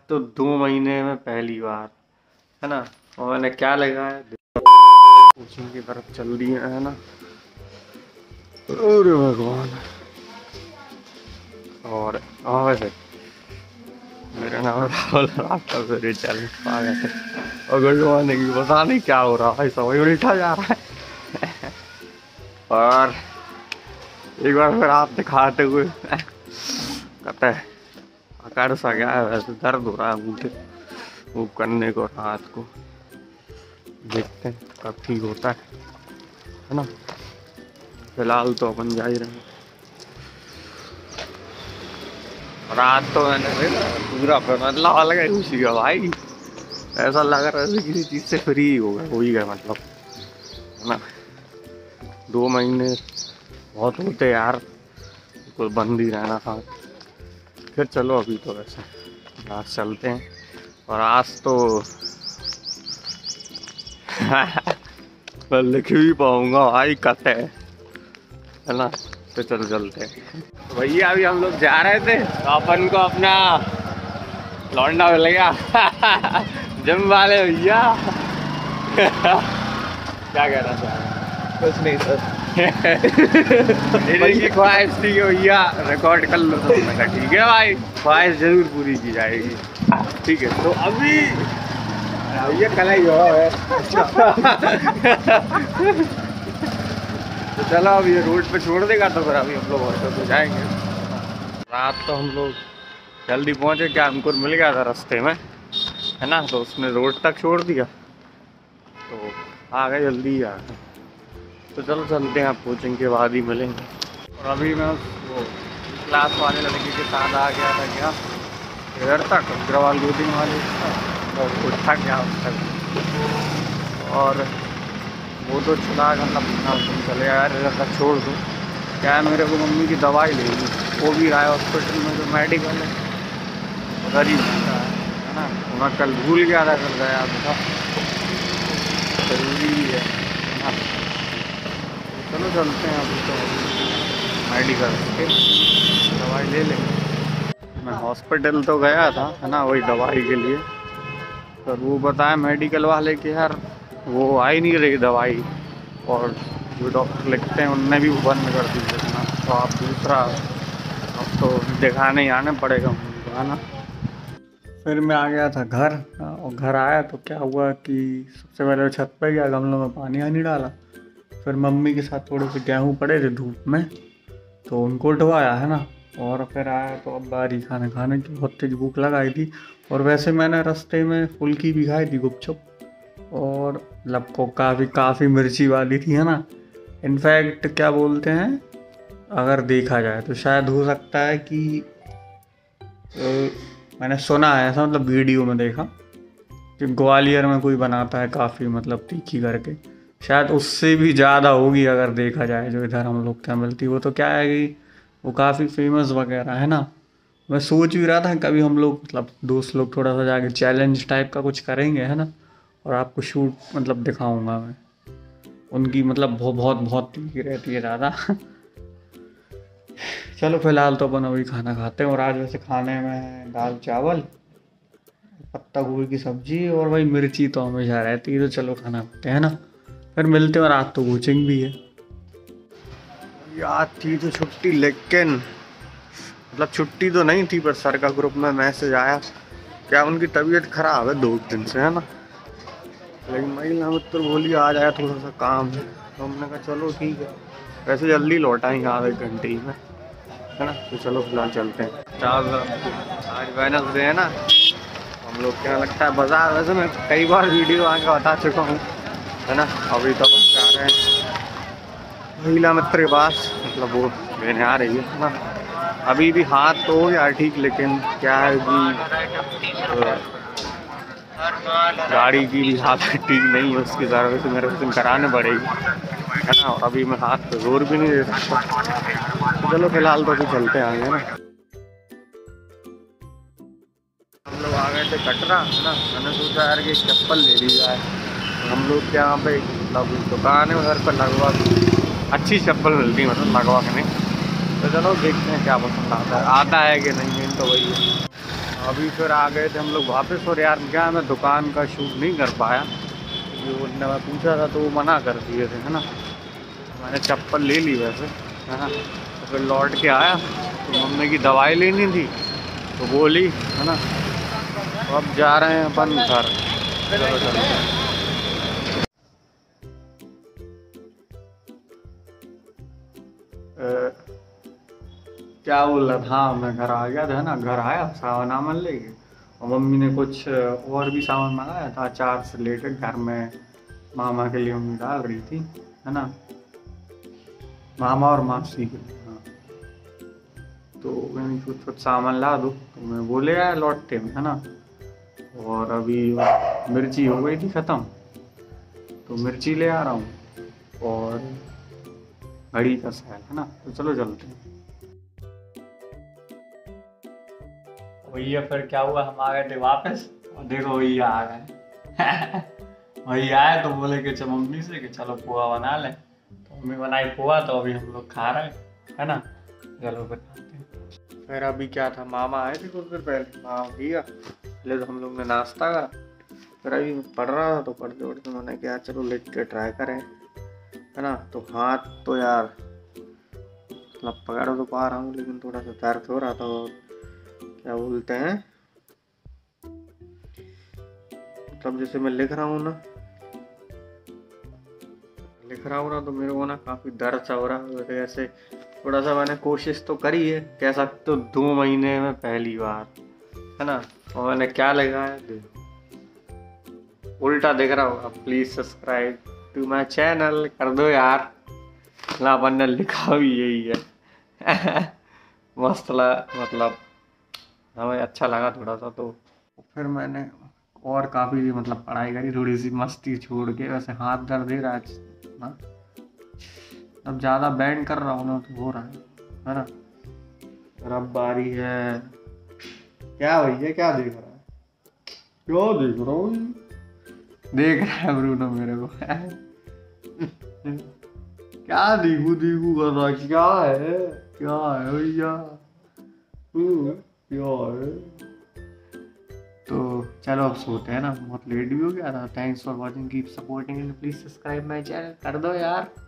तो 2 महीने में पहली बार, है ना। और मैंने क्या लगाया, कोचिंग की तरफ चल दिए है ना। अरे भगवान। और वैसे मेरा नाम राहुल, आपका मेरे चैनल पर आ गए थे। और गुड मॉर्निंग, पता नहीं क्या हो रहा है, समय उल्टा जा रहा है। और एक बार फिर आप दिखाते हुए कहते हैं आकार सा गया है, वैसे दर्द हो रहा है मुझे वो करने को, रात को देखते हैं कब ठीक होता है ना। फिलहाल तो अपन जा ही रहे हैं। रात तो मैंने पूरा मतलब अलग है खुशी का भाई, ऐसा लग रहा है किसी चीज से फ्री हो गए मतलब, है ना। 2 महीने बहुत होते यार, कोई बंद ही रहना था। फिर चलो अभी तो वैसे आज चलते हैं। और आज तो मैं लिख भी पाऊंगा भाई, कट है ना। तो चलो चलते हैं। तो भैया अभी हम लोग जा रहे थे तो अपन को अपना लौंडा मिल गया जिम वाले भैया। क्या कहना चाह कुछ नहीं सर। की ख्वाहिश थी कि भैया रिकॉर्ड कर लो, तो मैं कहा ठीक है भाई, ख्वाहिश जरूर पूरी की जाएगी। ठीक है तो अभी भैया कल ही हुआ है। तो चलो अब ये रोड पे छोड़ देगा तो फिर अभी हम लोग ऑटो पे जाएंगे। रात तो हम लोग जल्दी पहुंचे, क्या हमको मिल गया था रास्ते में, है ना। तो उसने रोड तक छोड़ दिया तो आ गए, जल्दी आ गए। तो चलो चलते हैं, आप कोचिंग के बाद ही मिलेंगे। और अभी मैं वो क्लास वाले लड़के के साथ आ गया था क्या इधर तक, अग्रवाल कोचिंग वाले, और उठा गया उस तक। और वो तो चला मतलब तुम चले यार इधर तक छोड़ दो, क्या है मेरे को मम्मी की दवाई लेनी, वो भी रहा है हॉस्पिटल में जो मेडिकल है उधर ही मिलता है ना। मैं कल भूल गया था, कल गया था, जरूरी है ना। चलो चलते हैं अभी तो मेडिकल के दवाई ले लेंगे। मैं हॉस्पिटल तो गया था है ना, वही दवाई के लिए। पर वो बताया मेडिकल वाले कि यार वो आ ही नहीं रही दवाई, और जो डॉक्टर लिखते हैं उनने भी बंद कर दी लिखना। तो आप दूसरा अब तो दिखाने ही आना पड़ेगा उनको, है ना। फिर मैं आ गया था घर, और घर आया तो क्या हुआ कि सबसे पहले छत पे गया, गमलों में पानी आनी डाला। फिर मम्मी के साथ थोड़े से गेहूँ पड़े थे धूप में तो उनको उठवाया, है ना। और फिर आया तो अब बारी खाना खाने की बहुत तेज भूख लगाई थी। और वैसे मैंने रास्ते में फुल्की भी खाई थी गुपचुप, और लपको काफ़ी मिर्ची वाली थी, है ना। इनफैक्ट क्या बोलते हैं, अगर देखा जाए तो शायद हो सकता है कि मैंने सुना है ऐसा, मतलब वीडियो में देखा कि ग्वालियर में कोई बनाता है काफ़ी मतलब तीखी करके, शायद उससे भी ज़्यादा होगी अगर देखा जाए जो इधर हम लोग क्या मिलती। वो तो क्या है कि वो काफ़ी फेमस वगैरह है ना। मैं सोच भी रहा था कभी हम लोग मतलब दोस्त लोग थोड़ा सा जाके चैलेंज टाइप का कुछ करेंगे, है ना। और आपको शूट मतलब दिखाऊंगा मैं उनकी, मतलब बहुत बहुत तीखी रहती है ज़्यादा। चलो फिलहाल तो अपन अभी खाना खाते हैं। और आज वैसे खाने में दाल चावल, पत्ता गोभी की सब्जी, और वही मिर्ची तो हमेशा रहती है। तो चलो खाना खाते हैं ना, फिर मिलते हैं। और आज तो कोचिंग भी है यार, थी तो छुट्टी, लेकिन मतलब छुट्टी तो नहीं थी, पर सर का ग्रुप में मैसेज आया क्या उनकी तबीयत खराब है 2 दिन से, है ना। लेकिन महिला मित्र बोली आ जाए, थोड़ा सा काम है। तो हमने कहा चलो ठीक है, वैसे जल्दी लौटाएंगे आधे घंटे ही में, है ना। तो चलो फिलहाल चलते हैं। आज वेडनेसडे है ना, हम लोग क्या लगता है बाजार, वैसे मैं कई बार वीडियो आके बता चुका हूँ, है ना। अभी तो अपन जा रहे हैं महिला मित्र के पास, मतलब वो लेने आ रही है ना। अभी भी हाथ तो हो गया ठीक, लेकिन क्या है कि गाड़ी की भी हालत ठीक नहीं है, उसकी सर्विसिंग मेरे को कराने पड़ेगी, है ना। और अभी मैं हाथ पे जोर भी नहीं दे सकता। तो चलो फिलहाल तो अभी चलते आएंगे ना। हम लोग आ गए थे कटरा, है ना। मैंने सोचा यार कि चप्पल ले ली जाए। हम लोग के यहाँ पे मतलब दुकान है उधर पर लगवा अच्छी चप्पल मिलती है, मतलब लगवा के नहीं। तो चलो देखते हैं क्या पसंद आता है कि नहीं, मेन तो वही है। अभी फिर आ गए थे हम लोग वापस, और यार क्या मैं दुकान का शूट नहीं कर पाया क्योंकि उनने मैं पूछा था तो वो मना कर दिए थे, है ना। मैंने चप्पल ले ली वैसे, है ना। तो फिर लौट के आया तो मम्मी की दवाई लेनी थी तो बोली, है ना। तो अब जा रहे हैं अपन घर। चलो चलते हैं। क्या बोल रहा था, मैं घर आ गया था ना, घर आया सामान वामान लेके, और मम्मी ने कुछ और भी सामान मंगाया था अचार से रिलेटेड, घर में मामा के लिए मम्मी डाल रही थी, है ना। मामा और मासी के लिए, हाँ। तो मैंने कुछ सामान ला दो तो मैं बोले आया लौटते में, है ना। और अभी मिर्ची हो गई थी ख़त्म तो मिर्ची ले आ रहा हूँ, और घड़ी का सेल, है ना। तो चलो चलते हैं। भैया फिर क्या हुआ, हम आ गए थे वापस, और देखो भैया आ गए। भैया आए तो बोले कि चलो मम्मी से कि चलो पोहा बना ले, तो मम्मी बनाई पोहा, तो अभी हम लोग खा रहे हैं, है ना। चलो बनाते हैं। फिर अभी क्या था, मामा आए थे कुछ देर पहले, मामा भैया पहले तो हम लोग ने नाश्ता करा, फिर अभी पढ़ रहा था तो पढ़ते पढ़ते मैंने क्या चलो लिख के ट्राई करें, है ना। तो हाथ तो यार मतलब पकड़ तो पा रहा हूँ लेकिन थोड़ा सा दर्द हो रहा था, और क्या बोलते हैं मतलब जैसे मैं लिख रहा हूँ ना तो मेरे को ना काफ़ी दर्द सा हो रहा है। ऐसे थोड़ा सा मैंने कोशिश तो करी है, कह सकते हो 2 महीने में पहली बार, है ना। और मैंने क्या लगाया, उल्टा दिख रहा होगा, please subscribe to my channel कर दो यार। ना अपन ने लिखा भी यही है। मस्त लगा, मतलब हमें अच्छा लगा थोड़ा सा। तो फिर मैंने और काफ़ी मतलब पढ़ाई करी, थोड़ी सी मस्ती छोड़ के। वैसे हाथ दर्द दे रहा है ना, अब ज़्यादा बैंड कर रहा हूँ ना तो हो रहा है ना। अब बारी है, क्या भैया क्या देख रहा है, क्या देख रहा हूँ, देख रहा है ब्रूनो मेरे को। क्या दीगू दीगू कर रहा, क्या है भैया, क्या है। तो चलो अब सोते हैं ना, बहुत लेट भी हो गया था। Thanks for watching, keep supporting and please subscribe my channel कर दो यार।